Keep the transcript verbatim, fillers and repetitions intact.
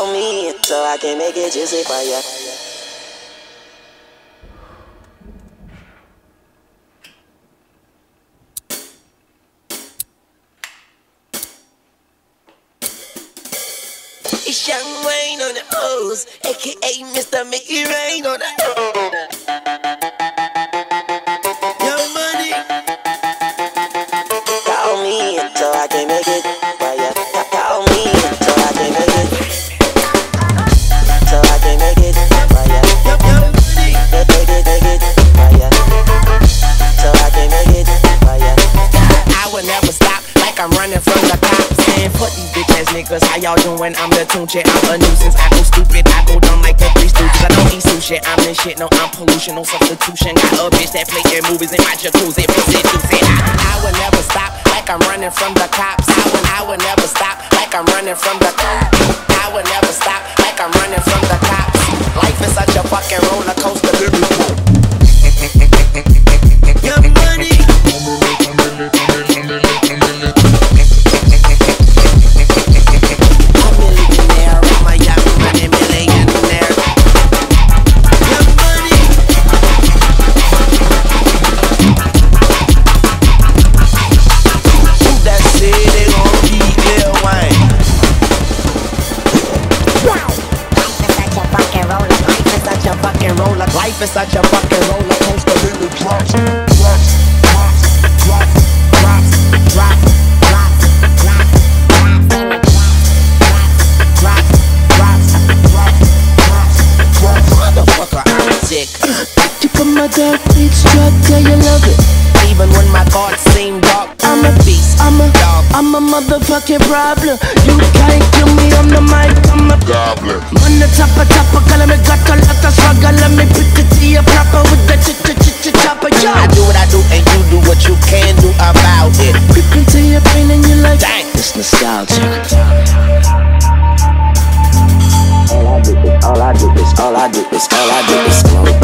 Call me so I can make it juicy for ya. It's Young Wayne on the O's, aka Mister Make It Rain on the O's. Young Money. Call me so I can make it for ya. Call me so I can make it. So I can make it for ya. Young Money. Make it, make it for ya. So I can make it for ya. I will never stop like I'm running from the cops. Fuck these bitch ass niggas, how y'all doing? I'm the tune shit, I'm a nuisance. I go stupid, I go dumb like the three stooges. I don't eat sushi, I'm the shit, no I'm pollution, no substitution. Got a bitch that play their movies in my jacuzzi. Pussy juicy, I, I would never stop like I'm running from the cops. I would, I would never stop like I'm running from the cops. I would never stop like I'm running from the cops. Life is such a fucking roller coaster. Young Money. Life is such a fucking roller coaster. Then it drops, drops, drops, drops, drops, drops, drops, drops, drops, drops, drops, drops. Motherfucker, I'm sick. You put my dark beat struck, yeah, you love it. Even when my thoughts seem dark, I'm a beast, I'm a dog, I'm a motherfucking problem. You can't kill me on the mic, I'm a goblin. On the top of top of color, me got a lot of struggle. Let me put it to you proper with the ch ch ch ch chopper. Yo, I do what I do and you do what you can do about it. creep into your brain and you like, dang, it's nostalgic. All I do is, all I do is, all I do is, all I do is smoke.